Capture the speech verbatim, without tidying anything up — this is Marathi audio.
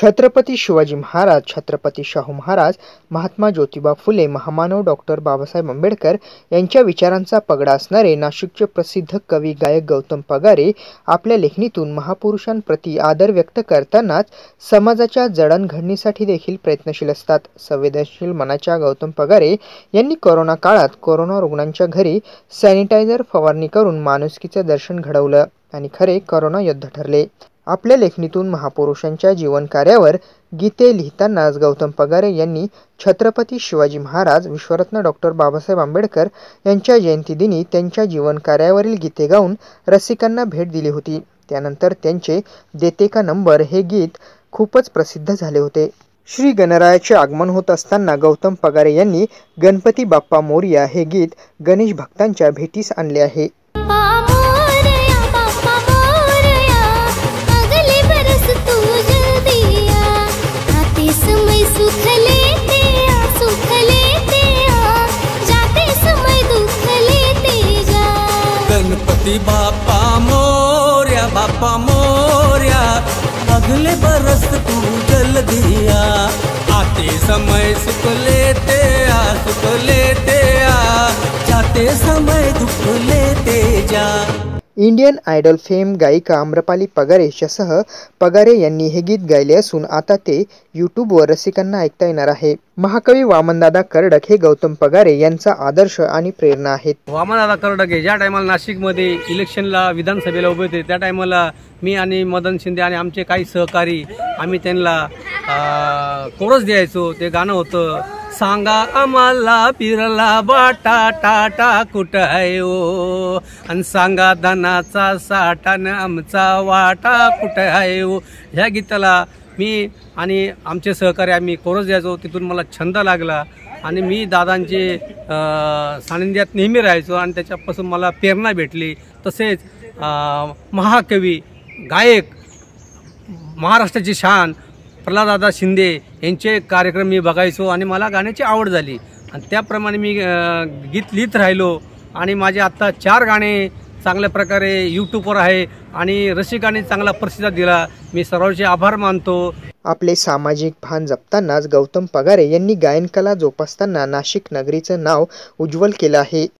छत्रपती शिवाजी महाराज, छत्रपती शाहू महाराज, महात्मा ज्योतिबा फुले, महामानव डॉक्टर बाबासाहेब आंबेडकर यांच्या विचारांचा पगडा असणारे नाशिकचे प्रसिद्ध कवी गायक गौतम पगारे आपल्या लेखणीतून महापुरुषांप्रती आदर व्यक्त करतानाच समाजाच्या जडणघडणीसाठी देखील प्रयत्नशील असतात। संवेदनशील मनाच्या गौतम पगारे यांनी कोरोना काळात कोरोना रुग्णांच्या घरी सॅनिटायझर फवारणी करून माणुसकीचे दर्शन घडवलं आणि खरे कोरोना योद्धा ठरले। आपल्या लेखणीतून महापुरुषांच्या जीवन कार्यावर गीते लिहितानाच गौतम पगारे यांनी छत्रपती शिवाजी महाराज, विश्वरत्न डॉक्टर बाबासाहेब आंबेडकर यांच्या जयंतीदिनी त्यांच्या जीवन कार्यावरील गीते गाऊन रसिकांना भेट दिली होती। त्यानंतर त्यांचे देते का नंबर हे गीत खूपच प्रसिद्ध झाले होते। श्री गणरायाचे आगमन होत असताना गौतम पगारे यांनी गणपती बाप्पा मोरया हे गीत गणेश भक्तांच्या भेटीस आणले आहे। गणपति बाप्पा मोरया, बाप्पा मोरया, अगले बरस तू जल्दी आ, आते समय सुख लेते आ, सुख लेते आ, जाते समय दुख लेते जा। इंडियन आयडल फेम गायिका आम्रपाली पगारेच्यासह पगारे यांनी हे गीत गायले असून आता ते यूट्यूबवर रसिकांना ऐकता येणार आहे। महाकवी वामनदादा कर्डक हे गौतम पगारे यांचा आदर्श आणि प्रेरणा आहेत। वामनदादा कर्डक हे ज्या टायमाला नाशिकमध्ये इलेक्शनला विधानसभेला उभे होते त्या टायमाला मी आणि मदन शिंदे आणि आमचे काही सहकारी आम्ही त्यांना कोरस द्यायचो। ते गाणं होतं, सांगा आम्हाला पिरला बाटा टाटा कुठं आहे ओ, आणि सांगा धनाचा साठा न आमचा वाटा कुठं आहे ओ। ह्या गीताला मी आणि आमचे सहकारी आम्ही कोरस द्यायचो। तिथून मला छंद लागला आणि मी दादांचे सानिध्यात नेहमी राहायचो आणि त्याच्यापासून मला प्रेरणा भेटली। तसेच महाकवी गायक महाराष्ट्राची शान प्रल्हाददादा शिंदे यांचे कार्यक्रम मी बघायचो आणि मला गाण्याची आवड झाली आणि त्याप्रमाणे मी गीत लिहित राहिलो आणि माझे आत्ता चार गाणे चांगल्या प्रकारे यूट्यूबवर आहे आणि रसिकांनी चांगला प्रतिसाद दिला। मी सर्वांचे आभार मानतो। आपले सामाजिक भान जपतानाच गौतम पगारे यांनी गायन कला जोपासताना नाशिक नगरीचं नाव उज्ज्वल केलं आहे।